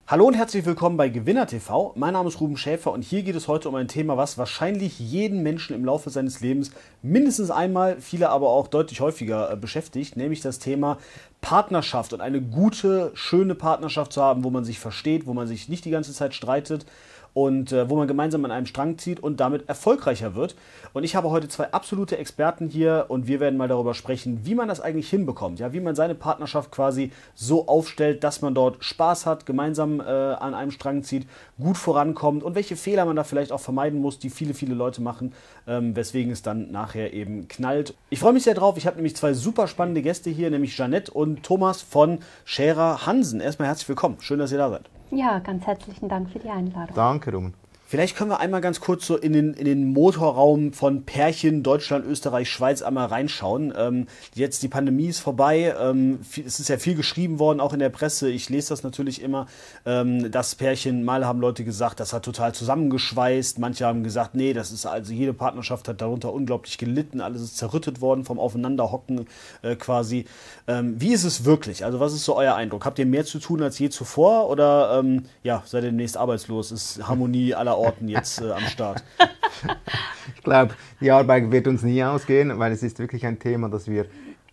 Hallo und herzlich willkommen bei Gewinner TV. Mein Name ist Ruben Schäfer und hier geht es heute um ein Thema, was wahrscheinlich jeden Menschen im Laufe seines Lebens mindestens einmal, viele aber auch deutlich häufiger beschäftigt, nämlich das Thema Partnerschaft und eine gute, schöne Partnerschaft zu haben, wo man sich versteht, wo man sich nicht die ganze Zeit streitet und wo man gemeinsam an einem Strang zieht und damit erfolgreicher wird. Und ich habe heute zwei absolute Experten hier und wir werden mal darüber sprechen, wie man das eigentlich hinbekommt, ja, wie man seine Partnerschaft quasi so aufstellt, dass man dort Spaß hat, gemeinsam an einem Strang zieht, gut vorankommt und welche Fehler man da vielleicht auch vermeiden muss, die viele Leute machen, weswegen es dann nachher eben knallt. Ich freue mich sehr drauf. Ich habe nämlich zwei super spannende Gäste hier, nämlich Jeanette und Thomas von Scherer Hansen. Erstmal herzlich willkommen. Schön, dass ihr da seid. Ja, ganz herzlichen Dank für die Einladung. Danke, Ruben. Vielleicht können wir einmal ganz kurz so in den Motorraum von Pärchen Deutschland, Österreich, Schweiz einmal reinschauen. Jetzt die Pandemie ist vorbei. Es ist ja viel geschrieben worden, auch in der Presse. Ich lese das natürlich immer. Das Pärchen, mal haben Leute gesagt, das hat total zusammengeschweißt. Manche haben gesagt, nee, das ist also jede Partnerschaft hat darunter unglaublich gelitten. Alles ist zerrüttet worden vom Aufeinanderhocken quasi. Wie ist es wirklich? Also was ist so euer Eindruck? Habt ihr mehr zu tun als je zuvor oder seid ihr demnächst arbeitslos? Ist Harmonie aller Orten jetzt am Start? Ich glaube, die Arbeit wird uns nie ausgehen, weil es ist wirklich ein Thema, das wir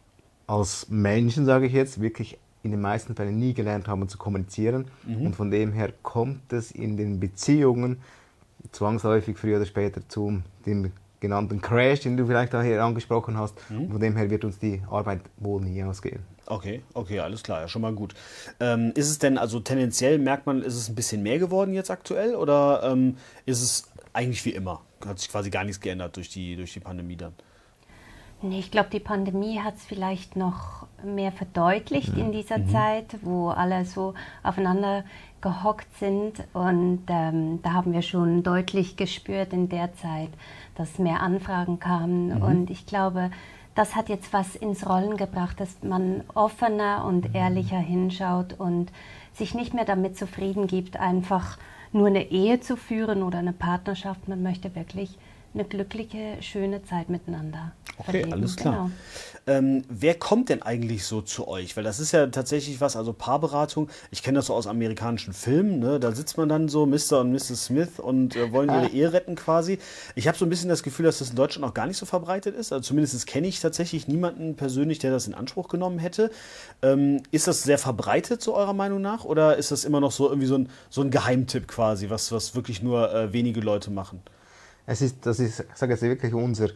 als Menschen, sage ich jetzt, wirklich in den meisten Fällen nie gelernt haben zu kommunizieren. Und von dem her kommt es in den Beziehungen zwangsläufig früher oder später zu dem genannten Crash, den du vielleicht hier angesprochen hast. Und von dem her wird uns die Arbeit wohl nie ausgehen. Okay, alles klar, ja, schon mal gut. Ist es denn, also tendenziell merkt man, ist es ein bisschen mehr geworden jetzt aktuell oder ist es eigentlich wie immer? Hat sich quasi gar nichts geändert durch die Pandemie dann? Nee, ich glaube, die Pandemie hat es vielleicht noch mehr verdeutlicht in dieser Zeit, wo alle so aufeinander gehockt sind. Und da haben wir schon deutlich gespürt in der Zeit, dass mehr Anfragen kamen. Und ich glaube, das hat jetzt was ins Rollen gebracht, dass man offener und ehrlicher hinschaut und sich nicht mehr damit zufrieden gibt, einfach nur eine Ehe zu führen oder eine Partnerschaft. Man möchte wirklich eine glückliche, schöne Zeit miteinander verleben. Okay, alles klar. Genau. Wer kommt denn eigentlich so zu euch? Weil das ist ja tatsächlich was, also Paarberatung, ich kenne das so aus amerikanischen Filmen, ne? Da sitzt man dann so, Mr. und Mrs. Smith und wollen ihre Ehe retten quasi. Ich habe so ein bisschen das Gefühl, dass das in Deutschland noch gar nicht so verbreitet ist. Also zumindest kenne ich tatsächlich niemanden persönlich, der das in Anspruch genommen hätte. Ist das sehr verbreitet, so eurer Meinung nach? Oder ist das immer noch so irgendwie so ein Geheimtipp quasi, was wirklich nur wenige Leute machen? Das ist, ich sage jetzt wirklich, unsere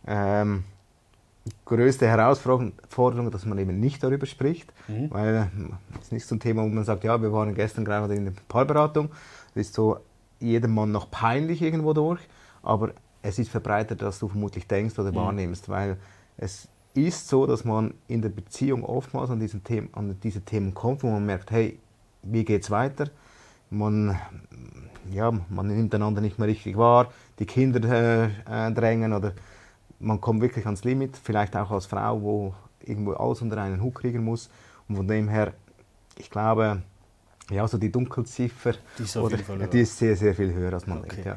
größte Herausforderung, dass man eben nicht darüber spricht, weil es ist nicht so ein Thema, wo man sagt, ja, wir waren gestern gerade in der Paarberatung, das ist so jedem Mann noch peinlich irgendwo durch, aber es ist verbreiteter, als du vermutlich denkst oder wahrnimmst, weil es ist so, dass man in der Beziehung oftmals an diese Themen kommt, wo man merkt, hey, wie geht's weiter? Man nimmt einander nicht mehr richtig wahr, die Kinder drängen oder man kommt wirklich ans Limit, vielleicht auch als Frau, wo irgendwo alles unter einen Hut kriegen muss. Und von dem her, ich glaube, ja, so die Dunkelziffer, die ist sehr viel höher, als man denkt. Ja,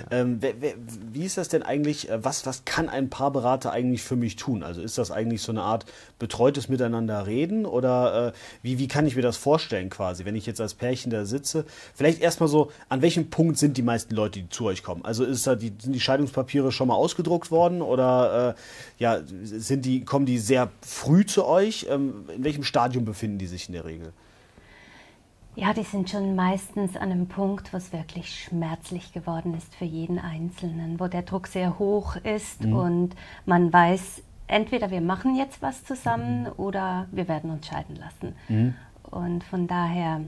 wie ist das denn eigentlich, was kann ein Paarberater eigentlich für mich tun? Also ist das eigentlich so eine Art betreutes Miteinander reden oder wie kann ich mir das vorstellen quasi, wenn ich jetzt als Pärchen da sitze? Vielleicht erstmal so, an welchem Punkt sind die meisten Leute, die zu euch kommen? Also sind die Scheidungspapiere schon mal ausgedruckt worden oder kommen die sehr früh zu euch? In welchem Stadium befinden die sich in der Regel? Ja, die sind schon meistens an einem Punkt, wo es wirklich schmerzlich geworden ist für jeden Einzelnen, wo der Druck sehr hoch ist und man weiß, entweder wir machen jetzt was zusammen oder wir werden uns scheiden lassen. Und von daher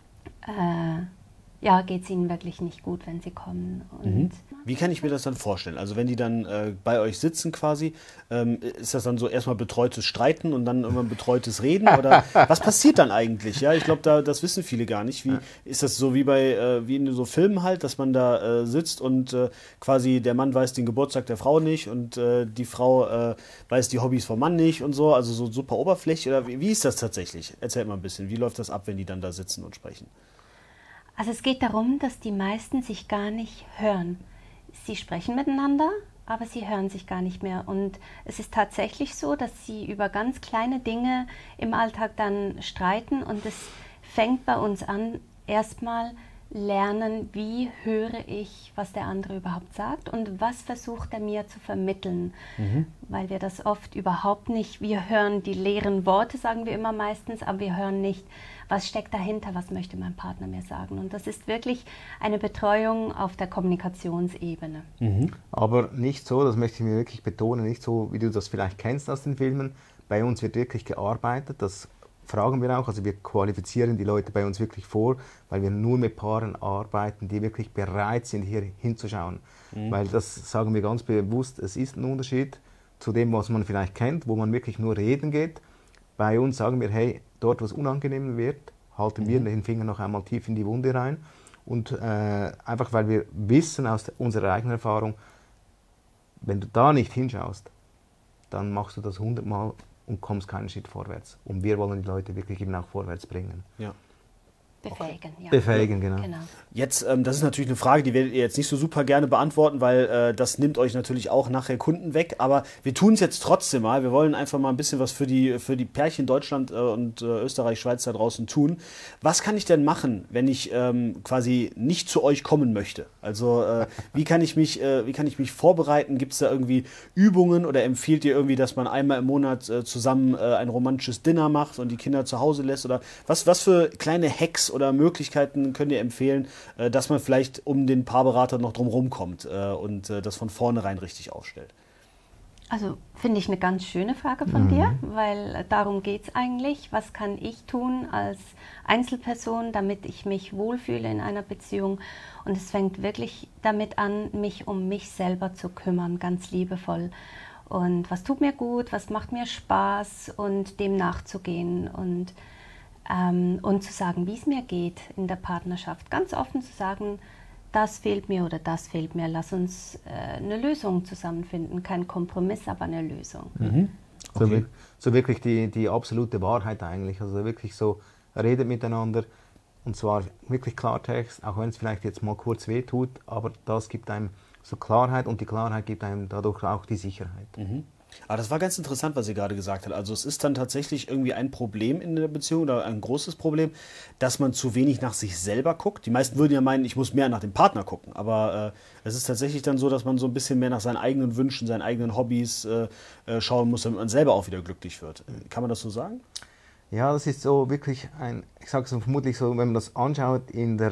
geht es ihnen wirklich nicht gut, wenn sie kommen. Und wie kann ich mir das dann vorstellen? Also wenn die dann bei euch sitzen quasi, ist das dann so erstmal betreutes Streiten und dann irgendwann betreutes Reden? Oder was passiert dann eigentlich? Ja, ich glaube, das wissen viele gar nicht. Ist das so wie in so Filmen halt, dass man da sitzt und quasi der Mann weiß den Geburtstag der Frau nicht und die Frau weiß die Hobbys vom Mann nicht und so, also so super oberflächlich? Oder wie ist das tatsächlich? Erzählt mal ein bisschen. Wie läuft das ab, wenn die dann da sitzen und sprechen? Also es geht darum, dass die meisten sich gar nicht hören. Sie sprechen miteinander, aber sie hören sich gar nicht mehr. Und es ist tatsächlich so, dass sie über ganz kleine Dinge im Alltag dann streiten und es fängt bei uns an erstmal lernen, wie höre ich, was der andere überhaupt sagt und was versucht er mir zu vermitteln. Weil wir das oft überhaupt nicht, wir hören die leeren Worte, sagen wir immer meistens, aber wir hören nicht, was steckt dahinter, was möchte mein Partner mir sagen. Und das ist wirklich eine Betreuung auf der Kommunikationsebene. Aber nicht so, das möchte ich mir wirklich betonen, nicht so, wie du das vielleicht kennst aus den Filmen. Bei uns wird wirklich gearbeitet, das fragen wir auch, also wir qualifizieren die Leute bei uns wirklich vor, weil wir nur mit Paaren arbeiten, die wirklich bereit sind, hier hinzuschauen. Weil das sagen wir ganz bewusst, es ist ein Unterschied zu dem, was man vielleicht kennt, wo man wirklich nur reden geht. Bei uns sagen wir, hey, dort was unangenehm wird, halten wir den Finger noch einmal tief in die Wunde rein. Und einfach, weil wir wissen aus unserer eigenen Erfahrung, wenn du da nicht hinschaust, dann machst du das 100-mal und kommst keinen Schritt vorwärts. Und wir wollen die Leute wirklich eben auch vorwärts bringen. Ja. Befähigen, ja. Befähigen, genau. Jetzt, das ist natürlich eine Frage, die werdet ihr jetzt nicht so super gerne beantworten, weil das nimmt euch natürlich auch nachher Kunden weg. Aber wir tun es jetzt trotzdem mal. Wir wollen einfach mal ein bisschen was für die Pärchen Deutschland und Österreich, Schweiz da draußen tun. Was kann ich denn machen, wenn ich quasi nicht zu euch kommen möchte? Also wie kann ich mich vorbereiten? Gibt es da irgendwie Übungen oder empfiehlt ihr irgendwie, dass man einmal im Monat zusammen ein romantisches Dinner macht und die Kinder zu Hause lässt? Oder was für kleine Hacks oder Möglichkeiten könnt ihr empfehlen, dass man vielleicht um den Paarberater noch drumherum kommt und das von vornherein richtig aufstellt? Also finde ich eine ganz schöne Frage von dir, weil darum geht es eigentlich. Was kann ich tun als Einzelperson, damit ich mich wohlfühle in einer Beziehung? Und es fängt wirklich damit an, mich um mich selber zu kümmern, ganz liebevoll. Und was tut mir gut, was macht mir Spaß und dem nachzugehen und zu sagen, wie es mir geht in der Partnerschaft. Ganz offen zu sagen, das fehlt mir oder das fehlt mir. Lass uns eine Lösung zusammenfinden. Kein Kompromiss, aber eine Lösung. Okay. So wirklich die absolute Wahrheit eigentlich. Also wirklich so, redet miteinander und zwar wirklich Klartext, auch wenn es vielleicht jetzt mal kurz weh tut, aber das gibt einem so Klarheit und die Klarheit gibt einem dadurch auch die Sicherheit. Aber das war ganz interessant, was ihr gerade gesagt habt. Also es ist dann tatsächlich irgendwie ein Problem in der Beziehung oder ein großes Problem, dass man zu wenig nach sich selber guckt. Die meisten würden ja meinen, ich muss mehr nach dem Partner gucken. Aber es ist tatsächlich dann so, dass man so ein bisschen mehr nach seinen eigenen Wünschen, seinen eigenen Hobbys schauen muss, damit man selber auch wieder glücklich wird. Kann man das so sagen? Ja, das ist so wirklich ich sage es vermutlich so, wenn man das anschaut im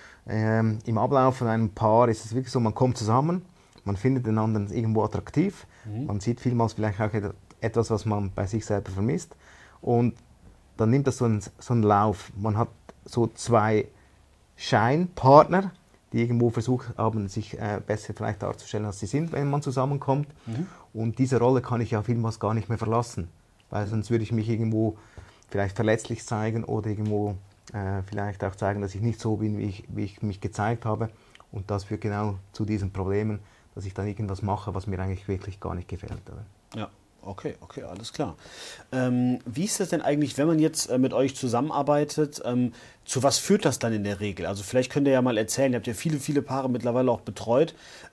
Ablauf von einem Paar, ist es wirklich so, man kommt zusammen, man findet den anderen irgendwo attraktiv, man sieht vielmals vielleicht auch etwas, was man bei sich selber vermisst und dann nimmt das so einen Lauf. Man hat so zwei Scheinpartner, die irgendwo versucht haben, sich besser vielleicht darzustellen, als sie sind, wenn man zusammenkommt. Und diese Rolle kann ich ja vielmals gar nicht mehr verlassen, weil sonst würde ich mich irgendwo vielleicht verletzlich zeigen oder irgendwo vielleicht auch zeigen, dass ich nicht so bin, wie ich mich gezeigt habe. Und das führt genau zu diesen Problemen, dass ich dann irgendwas mache, was mir eigentlich wirklich gar nicht gefällt. Oder? Ja, okay, alles klar. Wie ist das denn eigentlich, wenn man jetzt mit euch zusammenarbeitet, zu was führt das dann in der Regel? Also vielleicht könnt ihr ja mal erzählen, ihr habt ja viele Paare mittlerweile auch betreut.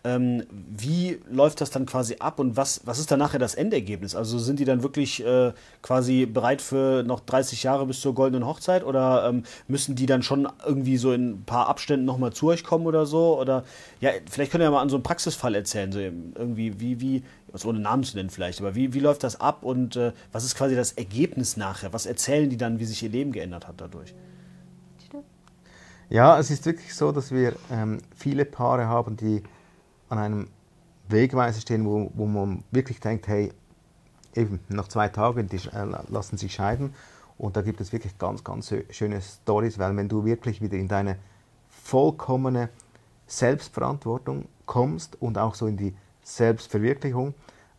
Wie läuft das dann quasi ab und was ist dann nachher das Endergebnis? Also sind die dann wirklich quasi bereit für noch 30 Jahre bis zur goldenen Hochzeit oder müssen die dann schon irgendwie so in ein paar Abständen nochmal zu euch kommen oder so? Oder ja, vielleicht könnt ihr ja mal an so einem Praxisfall erzählen, so irgendwie wie ohne Namen zu nennen vielleicht, aber wie läuft das ab und was ist quasi das Ergebnis nachher? Was erzählen die dann, wie sich ihr Leben geändert hat dadurch? Ja, es ist wirklich so, dass wir viele Paare haben, die an einem Wegweiser stehen, wo man wirklich denkt, hey, eben nach 2 Tagen, die lassen sich scheiden. Und da gibt es wirklich ganz schöne Storys, weil wenn du wirklich wieder in deine vollkommene Selbstverantwortung kommst und auch so in die Selbstverwirklichung,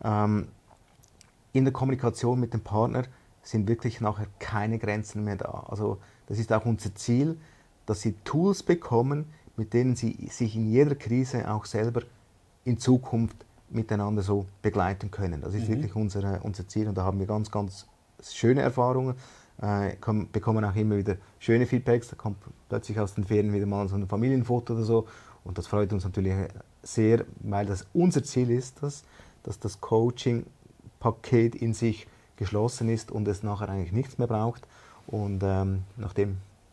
in der Kommunikation mit dem Partner sind wirklich nachher keine Grenzen mehr da. Also das ist auch unser Ziel, dass sie Tools bekommen, mit denen sie sich in jeder Krise auch selber in Zukunft miteinander so begleiten können. Das ist wirklich unser Ziel und da haben wir ganz schöne Erfahrungen, bekommen auch immer wieder schöne Feedbacks, da kommt plötzlich aus den Ferien wieder mal so ein Familienfoto oder so und das freut uns natürlich sehr, weil das unser Ziel ist, dass das Coaching-Paket in sich geschlossen ist und es nachher eigentlich nichts mehr braucht und nachdem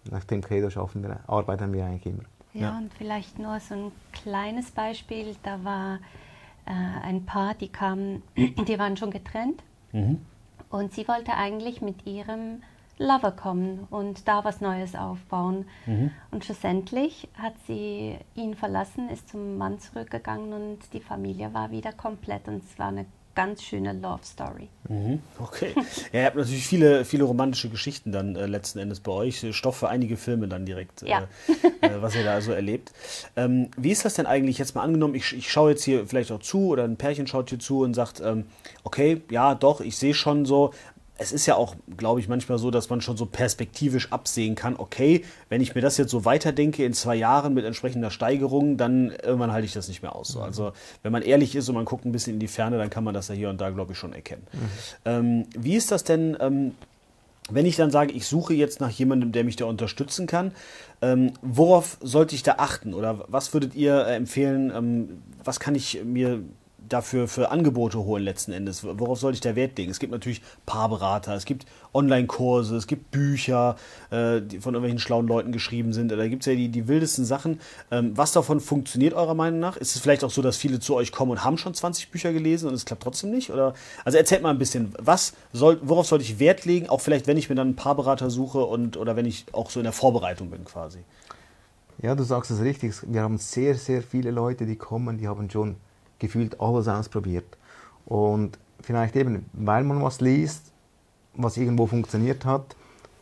nach dem Credo arbeiten wir eigentlich immer. Ja, und vielleicht nur so ein kleines Beispiel, da war ein Paar, die waren schon getrennt und sie wollte eigentlich mit ihrem Lover kommen und da was Neues aufbauen. Und schlussendlich hat sie ihn verlassen, ist zum Mann zurückgegangen und die Familie war wieder komplett und es war eine ganz schöne Love Story. Okay. Ja, ihr habt natürlich viele, viele romantische Geschichten dann letzten Endes bei euch. Stoff für einige Filme dann direkt, Ja. Was ihr da so erlebt. Wie ist das denn eigentlich jetzt mal angenommen? Ich schaue jetzt hier vielleicht auch zu oder ein Pärchen schaut hier zu und sagt, okay, ja doch, ich sehe schon so. Es ist ja auch, glaube ich, manchmal so, dass man schon so perspektivisch absehen kann, okay, wenn ich mir das jetzt so weiterdenke in 2 Jahren mit entsprechender Steigerung, dann irgendwann halte ich das nicht mehr aus. So. Also wenn man ehrlich ist und man guckt ein bisschen in die Ferne, dann kann man das ja hier und da, glaube ich, schon erkennen. Wie ist das denn, wenn ich dann sage, ich suche jetzt nach jemandem, der mich da unterstützen kann, worauf sollte ich da achten? Oder was würdet ihr empfehlen, was kann ich mir dafür für Angebote holen letzten Endes? Worauf sollte ich da Wert legen? Es gibt natürlich Paarberater, es gibt Online-Kurse, es gibt Bücher, die von irgendwelchen schlauen Leuten geschrieben sind. Da gibt es ja die wildesten Sachen. Was davon funktioniert eurer Meinung nach? Ist es vielleicht auch so, dass viele zu euch kommen und haben schon 20 Bücher gelesen und es klappt trotzdem nicht? Oder? Also erzählt mal ein bisschen, worauf sollte ich Wert legen? Auch vielleicht, wenn ich mir dann einen Paarberater suche oder wenn ich auch so in der Vorbereitung bin quasi. Ja, du sagst es richtig. Wir haben sehr, sehr viele Leute, die kommen, die haben schon gefühlt alles ausprobiert. Und vielleicht eben, weil man was liest, was irgendwo funktioniert hat,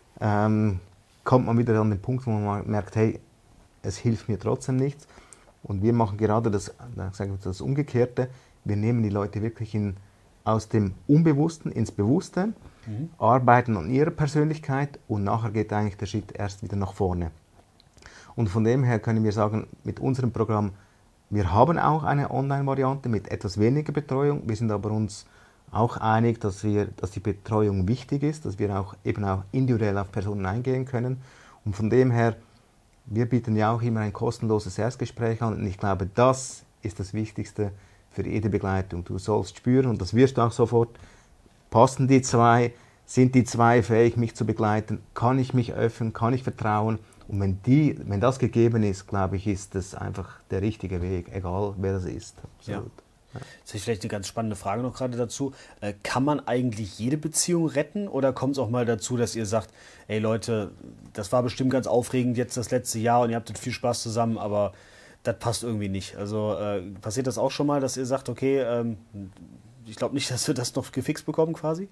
kommt man wieder an den Punkt, wo man merkt, hey, es hilft mir trotzdem nichts. Und wir machen gerade das Umgekehrte. Wir nehmen die Leute wirklich aus dem Unbewussten ins Bewusste, arbeiten an ihrer Persönlichkeit und nachher geht eigentlich der Schritt erst wieder nach vorne. Und von dem her können wir sagen, mit unserem Programm, wir haben auch eine Online-Variante mit etwas weniger Betreuung. Wir sind aber uns auch einig, dass die Betreuung wichtig ist, dass wir auch individuell auf Personen eingehen können. Und von dem her, wir bieten ja auch immer ein kostenloses Erstgespräch an. Und ich glaube, das ist das Wichtigste für jede Begleitung. Du sollst spüren, und das wirst du auch sofort, passen die zwei, sind die zwei fähig, mich zu begleiten, kann ich mich öffnen, kann ich vertrauen. Und wenn das gegeben ist, glaube ich, ist das einfach der richtige Weg, egal wer das ist. Absolut. Ja. Jetzt habe ich vielleicht eine ganz spannende Frage noch gerade dazu. Kann man eigentlich jede Beziehung retten oder kommt es auch mal dazu, dass ihr sagt, ey Leute, das war bestimmt ganz aufregend jetzt das letzte Jahr und ihr hattet viel Spaß zusammen, aber das passt irgendwie nicht. Also passiert das auch schon mal, dass ihr sagt, okay, ich glaube nicht, dass wir das noch gefixt bekommen quasi?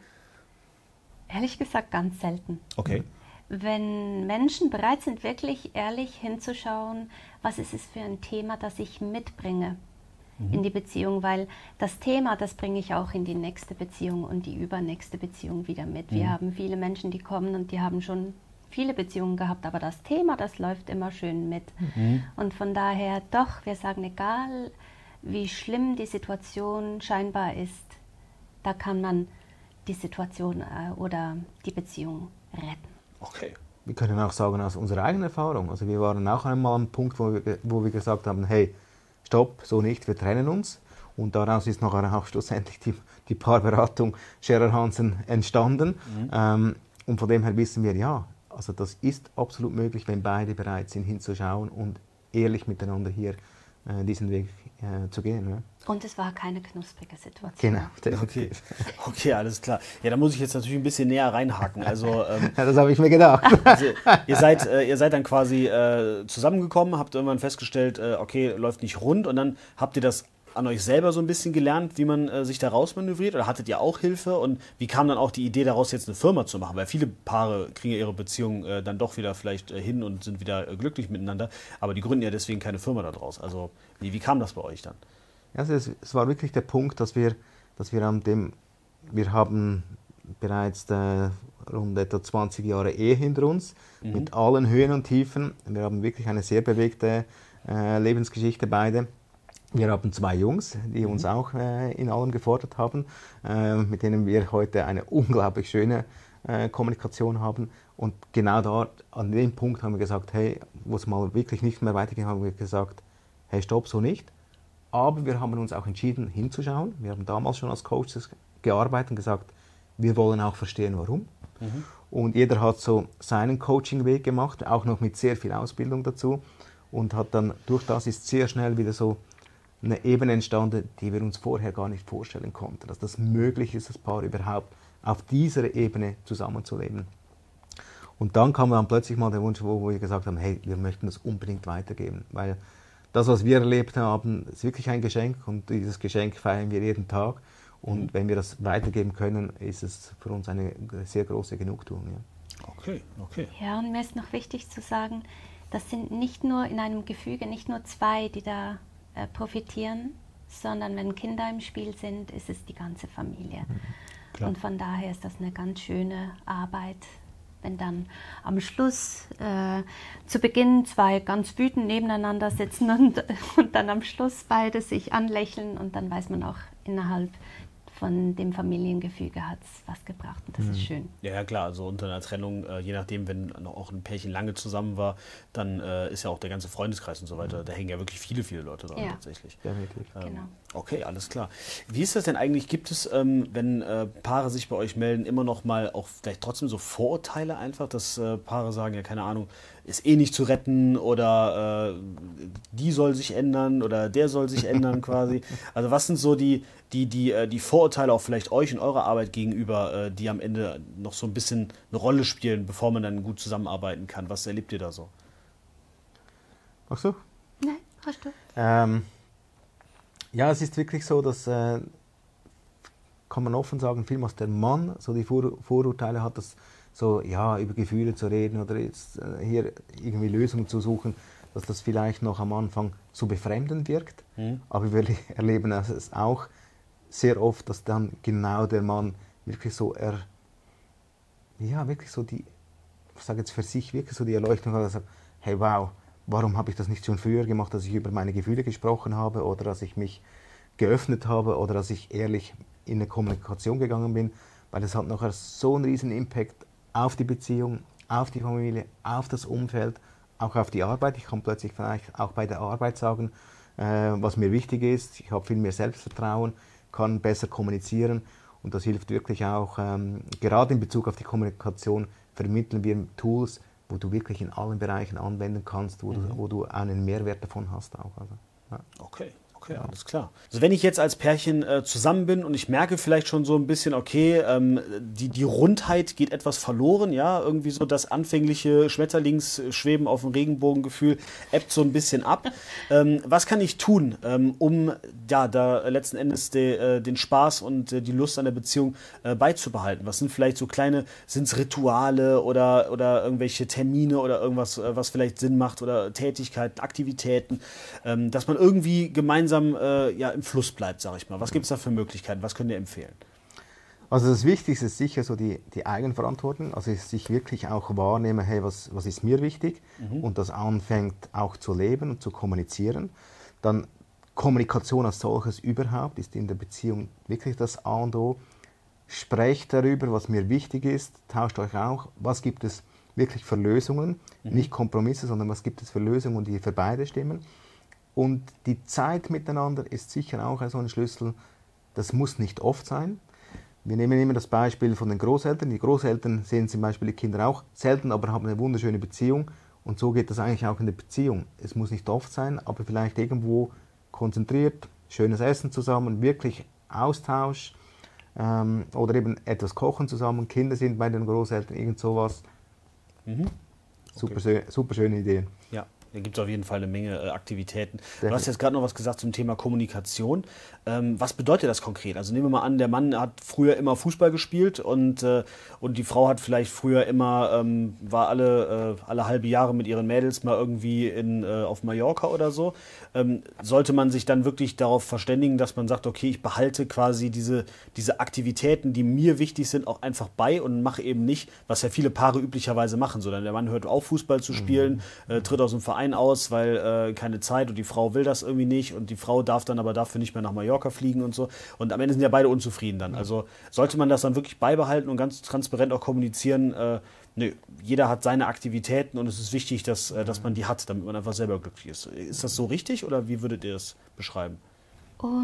Ehrlich gesagt ganz selten. Okay. Wenn Menschen bereit sind, wirklich ehrlich hinzuschauen, was ist es für ein Thema, das ich mitbringe in die Beziehung, weil das Thema, das bringe ich auch in die nächste Beziehung und die übernächste Beziehung wieder mit. Wir haben viele Menschen, die kommen und die haben schon viele Beziehungen gehabt, aber das Thema, das läuft immer schön mit. Und von daher doch, wir sagen, egal wie schlimm die Situation scheinbar ist, da kann man die Situation oder die Beziehung retten. Okay. Wir können auch sagen, aus unserer eigenen Erfahrung. Also wir waren auch einmal am Punkt, wo wir gesagt haben, hey, stopp, so nicht, wir trennen uns. Und daraus ist nachher auch schlussendlich die Paarberatung Scherer Hansen entstanden. Und von dem her wissen wir, ja, also das ist absolut möglich, wenn beide bereit sind, hinzuschauen und ehrlich miteinander hier diesen Weg zu gehen. Ja. Und es war keine knusprige Situation. Genau. Okay, alles klar. Ja, da muss ich jetzt natürlich ein bisschen näher reinhaken. Also, ja, das habe ich mir gedacht. Also, ihr seid dann quasi zusammengekommen, habt irgendwann festgestellt, okay, läuft nicht rund und dann habt ihr das an euch selber so ein bisschen gelernt, wie man sich da rausmanövriert oder hattet ihr auch Hilfe und wie kam dann auch die Idee daraus, jetzt eine Firma zu machen? Weil viele Paare kriegen ja ihre Beziehung dann doch wieder vielleicht hin und sind wieder glücklich miteinander, aber die gründen ja deswegen keine Firma daraus. Also wie kam das bei euch dann? Also es war wirklich der Punkt, dass wir haben bereits rund etwa 20 Jahre Ehe hinter uns, mit allen Höhen und Tiefen. Wir haben wirklich eine sehr bewegte Lebensgeschichte beide. Wir haben 2 Jungs, die uns auch in allem gefordert haben, mit denen wir heute eine unglaublich schöne Kommunikation haben. Und genau dort, an dem Punkt haben wir gesagt, hey, wo es mal wirklich nicht mehr weiterging, haben wir gesagt, hey, stopp, so nicht. Aber wir haben uns auch entschieden, hinzuschauen. Wir haben damals schon als Coaches gearbeitet und gesagt, wir wollen auch verstehen, warum. Und jeder hat so seinen Coaching-Weg gemacht, auch noch mit sehr viel Ausbildung dazu. Und hat dann, durch das ist sehr schnell wieder so eine Ebene entstanden, die wir uns vorher gar nicht vorstellen konnten. Dass das möglich ist, das Paar überhaupt auf dieser Ebene zusammenzuleben. Und dann kam dann plötzlich mal der Wunsch, wo wir gesagt haben, hey, wir möchten das unbedingt weitergeben. Weil das, was wir erlebt haben, ist wirklich ein Geschenk und dieses Geschenk feiern wir jeden Tag. Und wenn wir das weitergeben können, ist es für uns eine sehr große Genugtuung. Ja. Okay, okay. Ja, und mir ist noch wichtig zu sagen, das sind nicht nur in einem Gefüge, nicht nur zwei, die da profitieren, sondern wenn Kinder im Spiel sind, ist es die ganze Familie. Klar. Und von daher ist das eine ganz schöne Arbeit, wenn dann am Schluss zu Beginn zwei ganz wütend nebeneinander sitzen und dann am Schluss beide sich anlächeln und dann weiß man auch, innerhalb von dem Familiengefüge hat es was gebracht und das ist schön. Ja, klar, also unter einer Trennung, je nachdem, wenn auch ein Pärchen lange zusammen war, dann ist ja auch der ganze Freundeskreis und so weiter, da hängen ja wirklich viele Leute dran tatsächlich. Genau. Okay, alles klar. Wie ist das denn eigentlich? Gibt es, wenn Paare sich bei euch melden, immer noch mal auch vielleicht trotzdem so Vorurteile einfach, dass Paare sagen, ja, keine Ahnung, ist eh nicht zu retten oder die soll sich ändern oder der soll sich ändern quasi. Also was sind so die Vorurteile auch vielleicht euch in eurer Arbeit gegenüber, die am Ende noch so ein bisschen eine Rolle spielen, bevor man dann gut zusammenarbeiten kann? Was erlebt ihr da so? Ach so? Nein, hast du? Ja, es ist wirklich so, dass, kann man offen sagen, vielmals der Mann so die Vorurteile hat, dass so, ja, über Gefühle zu reden oder jetzt hier irgendwie Lösungen zu suchen, dass das vielleicht noch am Anfang zu befremdend wirkt. Aber wir erleben es auch sehr oft, dass dann genau der Mann wirklich so, wirklich so die, ich sage jetzt für sich, wirklich so die Erleuchtung hat, dass er sagt, hey wow, warum habe ich das nicht schon früher gemacht, dass ich über meine Gefühle gesprochen habe oder dass ich mich geöffnet habe oder dass ich ehrlich in eine Kommunikation gegangen bin, weil das hat nachher so einen riesen Impact auf die Beziehung, auf die Familie, auf das Umfeld, auch auf die Arbeit. Ich kann plötzlich vielleicht auch bei der Arbeit sagen, was mir wichtig ist. Ich habe viel mehr Selbstvertrauen, kann besser kommunizieren und das hilft wirklich auch, gerade in Bezug auf die Kommunikation vermitteln wir Tools, wo du wirklich in allen Bereichen anwenden kannst, wo du einen Mehrwert davon hast auch. Also, ja. Okay, alles klar. Also wenn ich jetzt als Pärchen zusammen bin und ich merke vielleicht schon so ein bisschen, okay, die Rundheit geht etwas verloren, ja, irgendwie so das anfängliche Schmetterlingsschweben auf dem Regenbogengefühl ebbt so ein bisschen ab. Was kann ich tun, um da letzten Endes den Spaß und die Lust an der Beziehung beizubehalten? Was sind vielleicht so sind es Rituale oder irgendwelche Termine oder irgendwas, was vielleicht Sinn macht oder Tätigkeiten, Aktivitäten, dass man irgendwie gemeinsam im Fluss bleibt, sage ich mal. Was gibt es da für Möglichkeiten? Was könnt ihr empfehlen? Also das Wichtigste ist sicher so die Eigenverantwortung, also sich wirklich auch wahrnehmen, hey, was ist mir wichtig und das anfängt auch zu leben und zu kommunizieren. Dann Kommunikation als solches überhaupt ist in der Beziehung wirklich das A und O. Sprecht darüber, was mir wichtig ist, tauscht euch auch, was gibt es wirklich für Lösungen, nicht Kompromisse, sondern was gibt es für Lösungen, die für beide stimmen. Und die Zeit miteinander ist sicher auch so ein Schlüssel, das muss nicht oft sein. Wir nehmen immer das Beispiel von den Großeltern. Die Großeltern sehen zum Beispiel die Kinder auch selten, aber haben eine wunderschöne Beziehung. Und so geht das eigentlich auch in der Beziehung. Es muss nicht oft sein, aber vielleicht irgendwo konzentriert, schönes Essen zusammen, wirklich Austausch oder eben etwas kochen zusammen. Kinder sind bei den Großeltern, irgend sowas. Okay. Super schöne Ideen. Ja. Da gibt es auf jeden Fall eine Menge Aktivitäten. Sehr Du hast jetzt gerade noch was gesagt zum Thema Kommunikation. Was bedeutet das konkret? Also nehmen wir mal an, der Mann hat früher immer Fußball gespielt und die Frau hat vielleicht früher immer, war alle halbe Jahre mit ihren Mädels mal irgendwie auf Mallorca oder so. Sollte man sich dann wirklich darauf verständigen, dass man sagt, okay, ich behalte quasi diese Aktivitäten, die mir wichtig sind, auch einfach bei und mache eben nicht, was ja viele Paare üblicherweise machen, sondern der Mann hört auf, Fußball zu spielen, tritt aus dem Verein aus, weil keine Zeit und die Frau will das irgendwie nicht und die Frau darf dann aber dafür nicht mehr nach Mallorca fliegen und so. Und am Ende sind ja beide unzufrieden dann. Also sollte man das dann wirklich beibehalten und ganz transparent auch kommunizieren, jeder hat seine Aktivitäten und es ist wichtig, dass man die hat, damit man einfach selber glücklich ist. Ist das so richtig oder wie würdet ihr das beschreiben?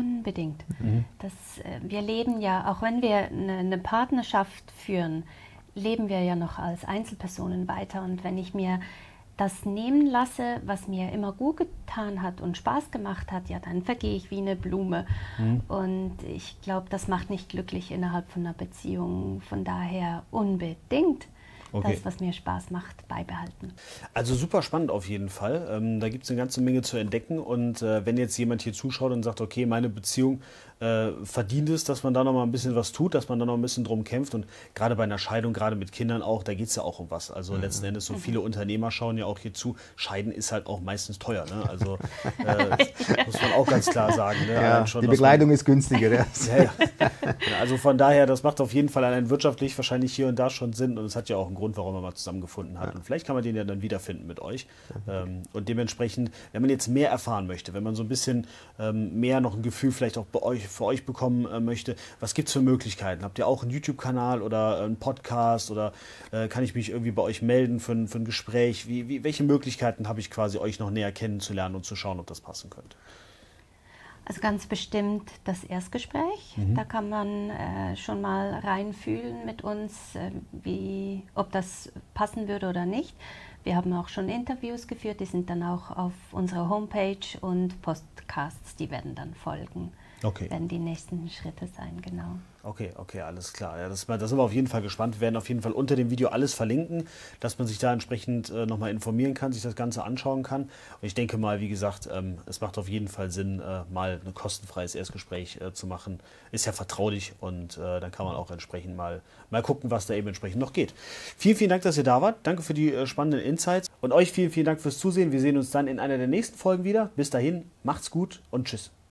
Unbedingt. Wir leben ja, auch wenn wir eine Partnerschaft führen, leben wir ja noch als Einzelpersonen weiter. Und wenn ich mir das nehmen lasse, was mir immer gut getan hat und Spaß gemacht hat, ja, dann vergehe ich wie eine Blume. Und ich glaube, das macht nicht glücklich innerhalb von einer Beziehung. Von daher unbedingt das, was mir Spaß macht, beibehalten. Also super spannend auf jeden Fall. Da gibt es eine ganze Menge zu entdecken. Und wenn jetzt jemand hier zuschaut und sagt, okay, meine Beziehung verdient es, dass man da noch mal ein bisschen was tut, dass man da noch ein bisschen drum kämpft. Und gerade bei einer Scheidung, gerade mit Kindern auch, da geht es ja auch um was. Also letzten Endes, so viele Unternehmer schauen ja auch hier zu. Scheiden ist halt auch meistens teuer. Ne? Also muss man auch ganz klar sagen. Ne? Ja, schon, die Bekleidung ist günstiger. Ja. Also von daher, das macht auf jeden Fall allein wirtschaftlich wahrscheinlich hier und da schon Sinn. Und es hat ja auch einen Grund, warum man mal zusammengefunden hat. Und vielleicht kann man den ja dann wiederfinden mit euch. Und dementsprechend, wenn man jetzt mehr erfahren möchte, wenn man so ein bisschen mehr noch ein Gefühl vielleicht auch für euch bekommen möchte, was gibt es für Möglichkeiten? Habt ihr auch einen YouTube-Kanal oder einen Podcast oder kann ich mich irgendwie bei euch melden für ein Gespräch? Welche Möglichkeiten habe ich quasi, euch noch näher kennenzulernen und zu schauen, ob das passen könnte? Also ganz bestimmt das Erstgespräch. Da kann man schon mal reinfühlen mit uns, ob das passen würde oder nicht. Wir haben auch schon Interviews geführt, die sind dann auch auf unserer Homepage, und Podcasts, die werden dann folgen. Okay. Werden die nächsten Schritte sein, genau. Okay, alles klar. Ja, das sind wir auf jeden Fall gespannt. Wir werden auf jeden Fall unter dem Video alles verlinken, dass man sich da entsprechend nochmal informieren kann, sich das Ganze anschauen kann. Und ich denke mal, wie gesagt, es macht auf jeden Fall Sinn, mal ein kostenfreies Erstgespräch zu machen. Ist ja vertraulich, und dann kann man auch entsprechend mal gucken, was da eben entsprechend noch geht. Vielen Dank, dass ihr da wart. Danke für die spannenden Insights. Und euch vielen Dank fürs Zusehen. Wir sehen uns dann in einer der nächsten Folgen wieder. Bis dahin, macht's gut und tschüss.